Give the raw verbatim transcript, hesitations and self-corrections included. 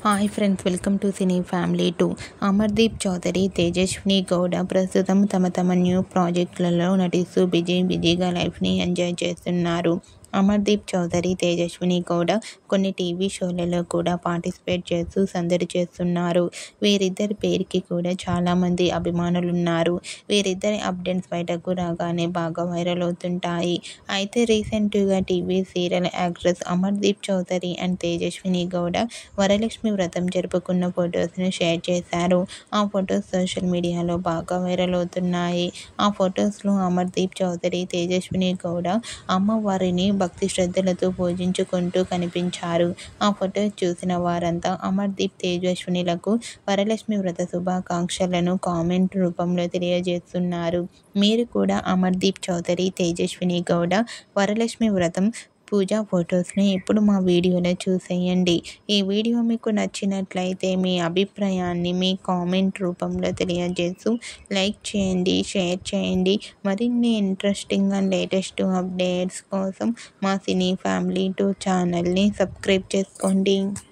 Hi friends, welcome to cine family two. Amardeep Chowdary, Tejaswini Gowda ప్రస్తుతం తమ తమ న్యూ ప్రాజెక్టులలో నటిస్తూ బిజీ బిజీగా లైఫ్ని ఎంజాయ్ చేస్తున్నారు. అమర్దీప్ చౌదరి, తేజస్విని గౌడ కొన్ని టీవీ షోలలో కూడా పార్టిసిపేట్ చేస్తూ సందడి చేస్తున్నారు. వీరిద్దరి పేరుకి కూడా చాలామంది అభిమానులున్నారు. వీరిద్దరి అప్డేట్స్ బయటకు రాగానే బాగా వైరల్ అవుతుంటాయి. అయితే రీసెంట్గా TV serial actress Amardeep Chowdary and Tejaswini Gowda Varalakshmi Vratam జరుపుకున్న ఫొటోస్ను షేర్ చేశారు. ఆ ఫొటోస్ సోషల్ మీడియాలో బాగా వైరల్ అవుతున్నాయి. ఆ ఫొటోస్లో అమర్దీప్ చౌదరి, తేజస్విని గౌడ అమ్మవారిని భక్తి శ్రద్ధలతో పూజించుకుంటూ కనిపించారు. ఆ ఫొటోస్ చూసిన వారంతా అమర్దీప్, తేజస్వినిలకు వరలక్ష్మి వ్రత శుభాకాంక్షలను కామెంట్ రూపంలో తెలియజేస్తున్నారు. మీరు కూడా అమర్దీప్ చౌదరి, తేజస్విని గౌడ వరలక్ష్మి వ్రతం పూజా ఫొటోస్ని ఇప్పుడు మా వీడియోలో చూసేయండి. ఈ వీడియో మీకు నచ్చినట్లయితే మీ అభిప్రాయాన్ని మీ కామెంట్ రూపంలో తెలియజేస్తూ లైక్ చేయండి, షేర్ చేయండి. మరిన్ని ఇంట్రెస్టింగ్ అండ్ లేటెస్ట్ అప్డేట్స్ కోసం మా సినీ ఫ్యామిలీ టూ ఛానల్ని సబ్స్క్రైబ్ చేసుకోండి.